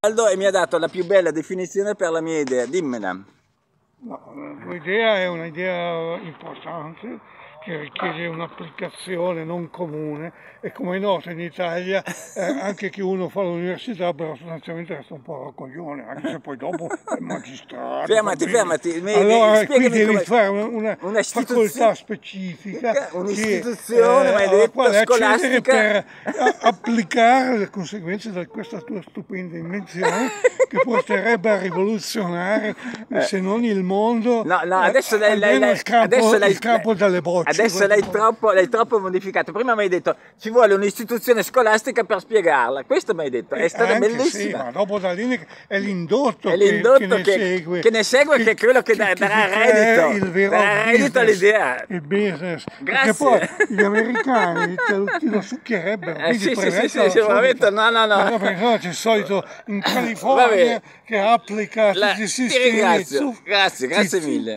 Aldo, e mi ha dato la più bella definizione per la mia idea, dimmela. No, la tua idea è un'idea importante che richiede un'applicazione non comune e come è noto in Italia anche chi uno fa l'università però sostanzialmente resta un po' roccoglione, anche se poi dopo è magistrato. Fermati. Allora qui devi fare una facoltà specifica, un'istituzione alla quale accedere scolastica per applicare le conseguenze di questa tua stupenda invenzione che porterebbe a rivoluzionare se non il mondo, no, adesso il campo dalle bocce. Adesso l'hai troppo modificato. Prima mi hai detto ci vuole un'istituzione scolastica per spiegarla. Questo mi hai detto, è stata bellissima. Sì, ma dopo da lì è l'indotto, che ne segue, che è quello che darà reddito all'idea. Il business. Grazie. Perché poi gli americani te lo succhierebbero. Sì, veramente no. Perché c'è il solito in California che applica tutti i sistemi. Grazie mille.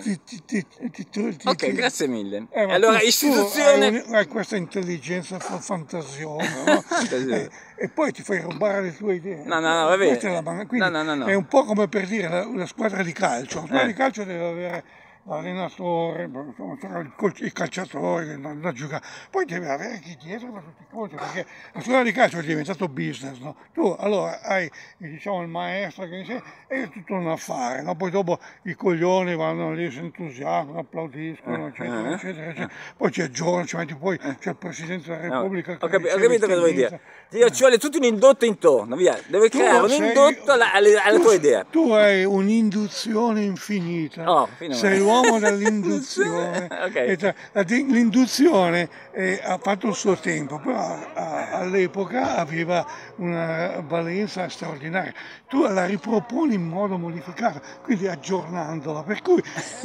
Ok, grazie mille. Allora, istituzione... Hai questa intelligenza fantasiosa, no? E poi ti fai rubare le tue idee. No, va bene. È un po' come per dire una squadra di calcio. La squadra di calcio deve avere l'allenatore, i calciatori da giocare, poi deve avere chi dietro per tutti i conti, perché la squadra di calcio è diventato business, no? Tu allora hai diciamo il maestro che dice, è tutto un affare, no? Poi dopo i coglioni vanno lì, si entusiasmano, applaudiscono, eccetera. Poi c'è Giorgio, poi c'è il Presidente della Repubblica. Ho capito cosa vuoi dire. Ci vuole tutto un indotto intorno, via. Devi creare un indotto alla tua idea. Tu hai un'induzione infinita. Sei l'uomo dell'induzione. L'induzione ha fatto il suo tempo, però all'epoca aveva una valenza straordinaria. Tu la riproponi in modo modificato, quindi aggiornandola. Per cui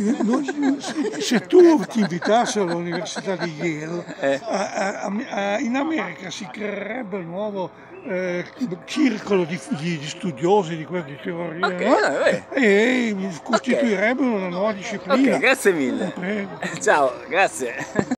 se tu ti invitassi all'Università di Yale, in America si creerebbe un nuovo circolo di studiosi di queste teorie, e costituirebbero una nuova disciplina. Ok, grazie mille. Prego. Ciao, grazie.